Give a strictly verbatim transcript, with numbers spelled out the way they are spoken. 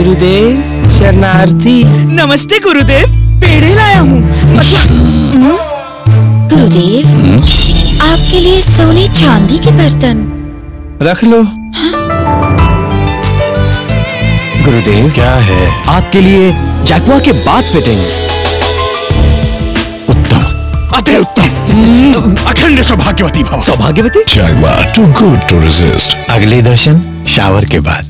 गुरुदेव शरणार्थी। नमस्ते गुरुदेव, पेड़े लाया हूँ। गुरुदेव, आपके लिए सोने चांदी के बर्तन रख लो। गुरुदेव, क्या है? आपके लिए जैगुआर के बाथ फिटिंग्स। उत्तम, अति उत्तम, अखंड सौभाग्यवती भव। सौभाग्यवती? Jaguar, too good to resist. अगले दर्शन शावर के बाद।